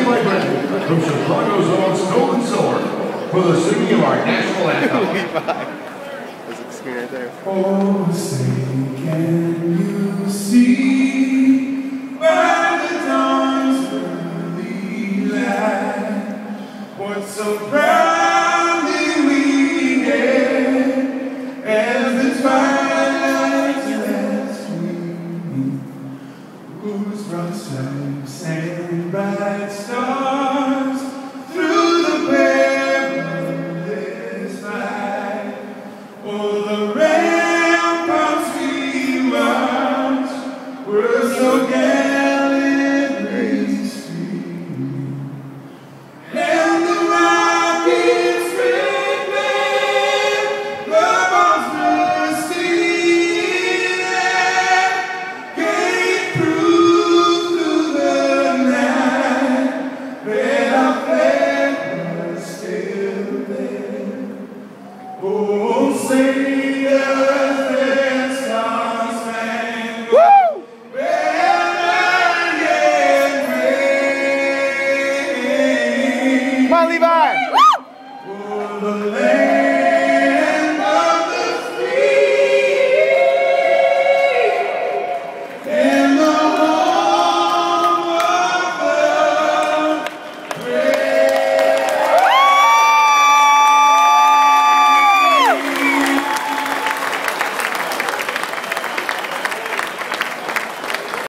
Levi from Chicago's own Stolen Sword for the singing of our national anthem. Levi. There's a screen right there. Oh, say, can you see by the dawn's early light what so proudly we did as the twilight lets we meet, whose broad stripes and bright stars